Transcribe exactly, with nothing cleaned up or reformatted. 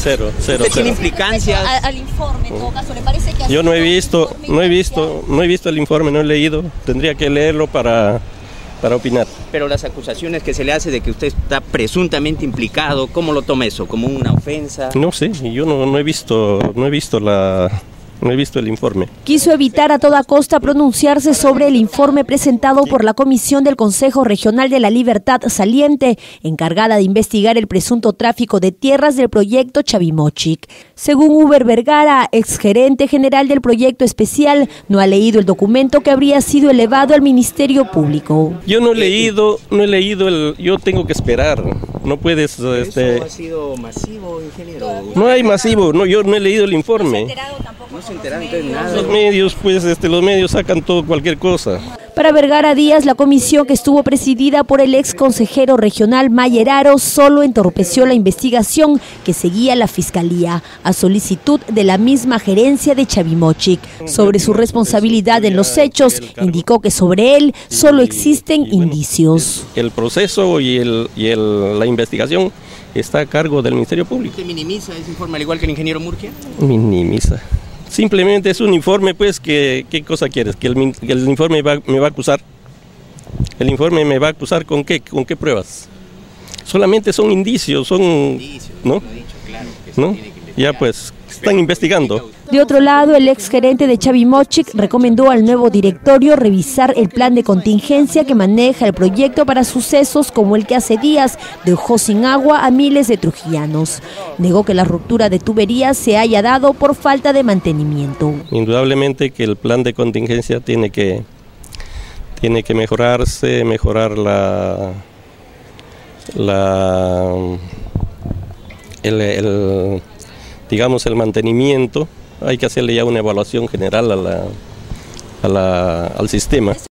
cero, cero. ¿Usted tiene implicancias? Al, al informe, en todo caso, ¿le parece que Yo no he visto, no he visto, no he visto el informe, no he leído. Tendría que leerlo para, para opinar. Pero las acusaciones que se le hace de que usted está presuntamente implicado, ¿cómo lo toma eso? ¿Como una ofensa? No sé, yo no, no he visto, no he visto la, no he visto el informe. Quiso evitar a toda costa pronunciarse sobre el informe presentado por la Comisión del Consejo Regional de la Libertad Saliente, encargada de investigar el presunto tráfico de tierras del proyecto Chavimochic. Según Uber Vergara, exgerente general del proyecto especial, no ha leído el documento que habría sido elevado al Ministerio Público. Yo no he leído, no he leído el, yo tengo que esperar. No puedes, este, ¿Eso ha sido masivo, ingeniero? no hay masivo, no, yo no he leído el informe. No se enteraron de nada. Los medios, pues, este, los medios sacan todo, cualquier cosa. Para Vergara Díaz, la comisión que estuvo presidida por el ex consejero regional Mayeraro solo entorpeció la investigación que seguía la Fiscalía, a solicitud de la misma gerencia de Chavimochic. Sobre su responsabilidad en los hechos, indicó que sobre él solo existen indicios. El proceso y, el, y el, la investigación está a cargo del Ministerio Público. ¿Usted minimiza ese informe al igual que el ingeniero Murgia? Minimiza. Simplemente es un informe, pues, que, ¿qué cosa quieres? ¿Que el, que el informe va, me va a acusar? ¿El informe me va a acusar con qué? ¿Con qué pruebas? Solamente son indicios, son... Indicios, ¿no? Lo he dicho, claro, que se ¿No? tiene que investigar. Ya pues, están investigando. De otro lado, el exgerente de Chavimochic recomendó al nuevo directorio revisar el plan de contingencia que maneja el proyecto para sucesos como el que hace días dejó sin agua a miles de trujillanos. Negó que la ruptura de tuberías se haya dado por falta de mantenimiento. Indudablemente que el plan de contingencia tiene que, tiene que mejorarse, mejorar la, la el, el, digamos, el mantenimiento. Hay que hacerle ya una evaluación general a la, a la, al sistema.